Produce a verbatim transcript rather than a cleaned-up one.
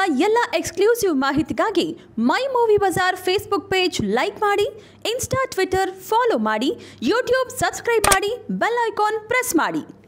ಎಲ್ಲ ಎಕ್ಸ್ಕ್ಲೂಸಿವ್ ಮಾಹಿತಿಗಾಗಿ My Movie Bazaar Facebook page like ಮಾಡಿ, ಇನ್ಸ್ಟಾ ಟ್ವಿಟರ್ ಫಾಲೋ ಮಾಡಿ, ಯೂಟ್ಯೂಬ್ ಸಬ್ಸ್ಕ್ರೈಬ್ ಮಾಡಿ, ಬೆಲ್ ಐಕಾನ್ ಪ್ರೆಸ್ ಮಾಡಿ.